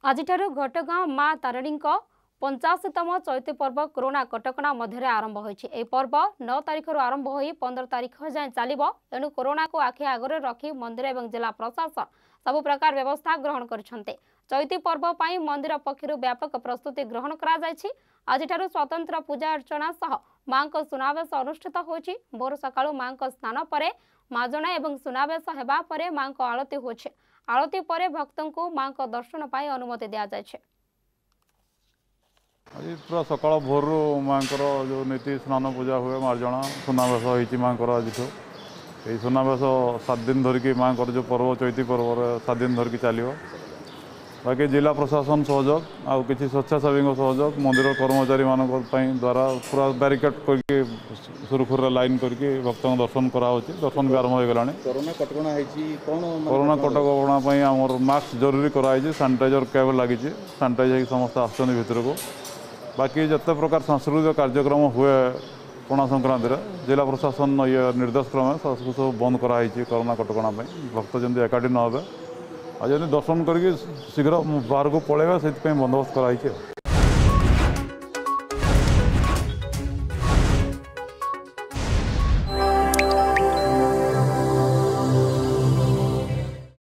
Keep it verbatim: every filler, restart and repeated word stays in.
आजिठारु घटगांव माँ तारिणी पंचाशीतम चैती पर्व कोरोना कटकणा मध्य आरंभ होइछि। एही पर्व नौ तारिख आरंभ होई पंद्रह तारिख जाए चलिबो। एणु कोरोना को आखि आगरे रखी मंदिर एवं जिला प्रशासन सबु प्रकार व्यवस्था ग्रहण करिसंते। चैती पर्व पाई मंदिर पक्षरु व्यापक प्रस्तुति ग्रहण करा जायछि। आजिठारु स्वतंत्र पूजा अर्चना सह मां को सुनावेश अनुष्ठित होइछि। भोर सकाळु मां को स्नान परे माजणा एवं सुनावेश हेबा परे मां को आरती होइछि। आरती परे भक्तों को मां को दर्शन पाई अनुमति दिया जायछि। आज पूरा सकाल भोर माँ जो नीति स्नान पूजा हुए मार्जना सुनावेश होती माँ आज ये सुनावेश सात दिन धरिकी माँ जो पर्व चैती पर्व सात दिन धरिकी चलो। बाकी जिला प्रशासन सहयोग आउ किसी स्वेच्छासेवी सहयोग मंदिर कर्मचारी मान द्वारा पूरा बैरिकेड करके सुरखुर लाइन करके भक्तों दर्शन कराऊँ। दर्शन भी आरंभ हो गलानी। कोरोना कटकणा कोरोना कटकणा आमर मास्क जरूरी कराई सानिटाइजर कैब लगी सानिटाइज समस्त आसुच्च भितर को। बाकी जिते प्रकार सांस्कृतिक कार्यक्रम हुए पणा संक्रांति जिला प्रशासन ये निर्देश क्रमे सब बंद कराई कोरोना कटकणा भक्त जमी एकाठी न हे आज दर्शन करके शीघ्र बाहर को पलैबा से बंदोबस्त कराई।